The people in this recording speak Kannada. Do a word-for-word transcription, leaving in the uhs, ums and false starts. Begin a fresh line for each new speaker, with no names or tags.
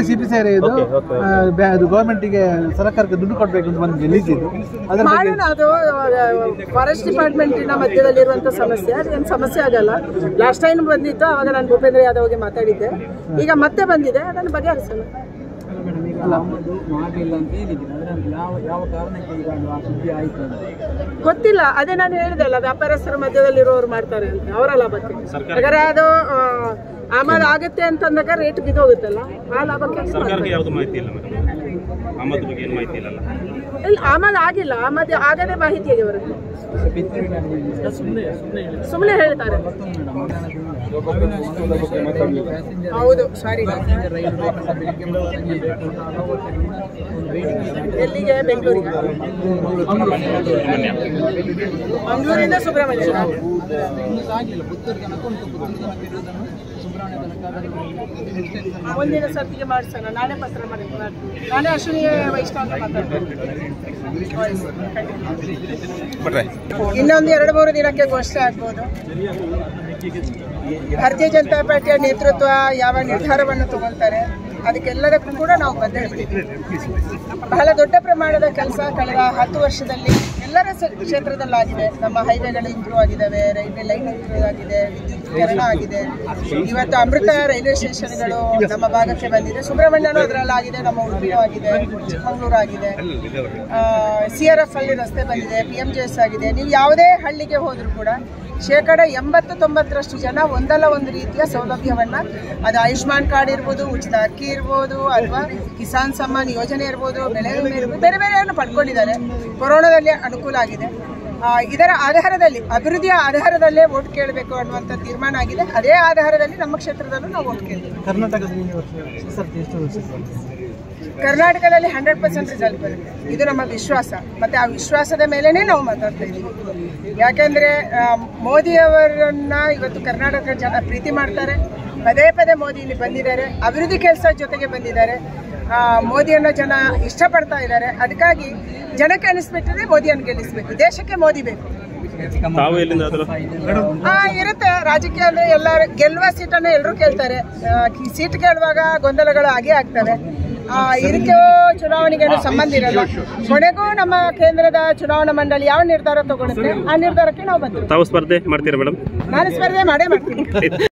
ಸಿ ಪಿ ಸೇರಿ ಇದು ಅದು ಗೌರ್ಮೆಂಟಿಗೆ ಸರ್ಕಾರಕ್ಕೆ ದುಡ್ಡು ಕೊಡಬೇಕು ಅಂತ ಬಂದಿದೆ ಲೀಸ್ ಇದು
ಮಾಡೋಣ. ಅದು ಫಾರೆಸ್ಟ್ ಡಿಪಾರ್ಟ್ಮೆಂಟಿನ ಮಧ್ಯದಲ್ಲಿರುವಂಥ ಸಮಸ್ಯೆ, ಅದೇನು ಸಮಸ್ಯೆ ಆಗಲ್ಲ. ಲಾಸ್ಟ್ ಟೈಮ್ ಬಂದಿತ್ತು, ಆವಾಗ ನಾನು ಭೂಪೇಂದ್ರ ಯಾದವ್ಗೆ ಮಾತಾಡಿದ್ದೆ. ಈಗ ಮತ್ತೆ ಬಂದಿದೆ, ಅದನ್ನು ಬಗೆಹರಿಸೋಣ. ಗೊತ್ತಿಲ್ಲ, ಅದೇ ನಾನು ಹೇಳಿದೆ ಅಲ್ಲ, ವ್ಯಾಪಾರಸ್ಥರ ಮಧ್ಯದಲ್ಲಿರೋರು ಮಾಡ್ತಾರೆ ಅಂತ, ಅವರ ಲಾಭಕ್ಕೆ. ಹಾಗಾದ್ರೆ ಅದು ಆಮದು ಆಗುತ್ತೆ ಅಂತಂದಾಗ ರೇಟ್ ಬಿದ್ದೋಗುತ್ತಲ್ಲ, ಆ ಲಾಭಕ್ಕೆ ಇಲ್ಲ. ಆಮದು ಆಗಿಲ್ಲ, ಆಮದು ಆಗದೆ ಮಾಹಿತಿ ಹೇಗೆ ಬರುತ್ತೆ? ಸುಮ್ಮನೆ ಹೇಳ್ತಾರೆ. ಹೌದು, ಸಾರಿ. ಎಲ್ಲಿಗೆ? ಬೆಂಗಳೂರಿಗೆ. ಮಂಗಳೂರಿಂದ ಸುಬ್ರಹ್ಮಣ್ಯ. ಒಂದಿನ ಸರ್ತಿಗೆ ಮಾಡಿಸೋಣ. ನಾನೇ ಪತ್ರ ಮಾಡಿ, ನಾನೇ ಅಶ್ವಿನಿಗೆ ವೈಷ್ಣವ ಅಂತ ಮಾತಾಡ್ತೀನಿ. ಇನ್ನೊಂದು ಎರಡು ಮೂರು ದಿನಕ್ಕೆ ಘೋಷಣೆ ಆಗ್ಬೋದು. ಭಾರತೀಯ ಜನತಾ ಪಾರ್ಟಿಯ ನೇತೃತ್ವ ಯಾವ ನಿರ್ಧಾರವನ್ನು ತಗೊಳ್ತಾರೆ ಅದಕ್ಕೆಲ್ಲದಕ್ಕೂ ಕೂಡ ನಾವು ಬದ್ಧರಿದ್ದೀವಿ. ಬಹಳ ದೊಡ್ಡ ಪ್ರಮಾಣದ ಕೆಲಸ ಕಳೆದ ಹತ್ತು ವರ್ಷದಲ್ಲಿ ಎಲ್ಲರ ಕ್ಷೇತ್ರದಲ್ಲಾಗಿದೆ. ನಮ್ಮ ಹೈವೇಗಳು ಇಂಪ್ರೂವ್ ಆಗಿದ್ದಾವೆ, ರೈಲ್ವೆ ಲೈನ್ ಇಂಪ್ರೂವ್ ಆಗಿದೆ, ವಿದ್ಯುತ್ಕರಣ ಆಗಿದೆ. ಇವತ್ತು ಅಮೃತ ರೈಲ್ವೆ ಸ್ಟೇಷನ್ಗಳು ನಮ್ಮ ಭಾಗಕ್ಕೆ ಬಂದಿದೆ. ಸುಬ್ರಹ್ಮಣ್ಯನೂ ಅದರಲ್ಲಾಗಿದೆ, ನಮ್ಮ ಉಡುಪಿಯೂ ಆಗಿದೆ, ಚಿಕ್ಕಮಗಳೂರು ಆಗಿದೆ, ಸಿ ಆರ್ ಎಫ್ ಅಲ್ಲಿ ರಸ್ತೆ ಬಂದಿದೆ, ಪಿ ಎಂ ಜೆ ಎಸ್ ಆಗಿದೆ. ನೀವು ಯಾವುದೇ ಹಳ್ಳಿಗೆ ಹೋದರೂ ಕೂಡ ಶೇಕಡ ಎಂಬತ್ತು ತೊಂಬತ್ತರಷ್ಟು ಜನ ಒಂದಲ್ಲ ಒಂದು ರೀತಿಯ ಸೌಲಭ್ಯವನ್ನು, ಅದು ಆಯುಷ್ಮಾನ್ ಕಾರ್ಡ್ ಇರ್ಬೋದು, ಉಚಿತ ಅಕ್ಕಿ ಇರ್ಬೋದು, ಅಥವಾ ಕಿಸಾನ್ ಸಮ್ಮಾನ್ ಯೋಜನೆ ಇರ್ಬೋದು, ಬೆಳೆ ವಿಮೆ ಇರ್ಬೋದು, ಬೇರೆ ಬೇರೆಯನ್ನು ಪಡ್ಕೊಂಡಿದ್ದಾರೆ. ಕೊರೋನಾದಲ್ಲಿ ಅನುಕೂಲ ಆಗಿದೆ. ಇದರ ಆಧಾರದಲ್ಲಿ, ಅಭಿವೃದ್ಧಿಯ ಆಧಾರದಲ್ಲೇ ವೋಟ್ ಕೇಳಬೇಕು ಅನ್ನುವಂಥ ತೀರ್ಮಾನ ಆಗಿದೆ. ಅದೇ ಆಧಾರದಲ್ಲಿ ನಮ್ಮ ಕ್ಷೇತ್ರದಲ್ಲೂ ನಾವು ವೋಟ್ ಕೇಳ್ತೀವಿ. ಕರ್ನಾಟಕದಲ್ಲಿ ಹಂಡ್ರೆಡ್ ಪರ್ಸೆಂಟ್ ರಿಸಲ್ಟ್ ಬರುತ್ತೆ, ಇದು ನಮ್ಮ ವಿಶ್ವಾಸ. ಮತ್ತು ಆ ವಿಶ್ವಾಸದ ಮೇಲೇ ನಾವು ಮಾತಾಡ್ತಾ ಇದ್ದೀವಿ. ಯಾಕೆಂದರೆ ಮೋದಿಯವರನ್ನ ಇವತ್ತು ಕರ್ನಾಟಕ ಜನ ಪ್ರೀತಿ ಮಾಡ್ತಾರೆ. ಪದೇ ಪದೇ ಮೋದಿ ಇಲ್ಲಿ ಬಂದಿದ್ದಾರೆ, ಅಭಿವೃದ್ಧಿ ಕೆಲಸ ಜೊತೆಗೆ ಬಂದಿದ್ದಾರೆ. ಮೋದಿಯನ್ನು ಜನ ಇಷ್ಟಪಡ್ತಾ ಇದ್ದಾರೆ. ಅದಕ್ಕಾಗಿ ಜನಕ್ಕೆ ಅನಿಸ್ಬಿಟ್ಟಿದೆ ಮೋದಿಯನ್ನು ಗೆಲ್ಲಿಸಬೇಕು, ದೇಶಕ್ಕೆ ಮೋದಿ ಬೇಕು. ಹಾ ಇರುತ್ತೆ. ರಾಜಕೀಯ ಅಂದರೆ ಎಲ್ಲರೂ ಗೆಲ್ಲುವ ಸೀಟನ್ನು ಎಲ್ಲರೂ ಕೇಳ್ತಾರೆ. ಸೀಟ್ ಕೇಳುವಾಗ ಗೊಂದಲಗಳು ಆಗೇ ಆಗ್ತವೆ. ಇದಕ್ಕೆ ಚುನಾವಣೆಗೆ ಸಂಬಂಧ ಇರಲ್ಲ. ಕೊನೆಗೂ ನಮ್ಮ ಕೇಂದ್ರದ ಚುನಾವಣಾ ಮಂಡಳಿ ಯಾವ ನಿರ್ಧಾರ ತಗೊಳುತ್ತೆ ಆ ನಿರ್ಧಾರಕ್ಕೆ ನಾವು ಬಂದಿದ್ದೀವಿ.
ತಾವು ಸ್ಪರ್ಧೆ ಮಾಡ್ತೀರಾ ಮೇಡಮ್?
ನಾನು ಸ್ಪರ್ಧೆ ಮಾಡೇ ಮಾಡ್ತೀನಿ.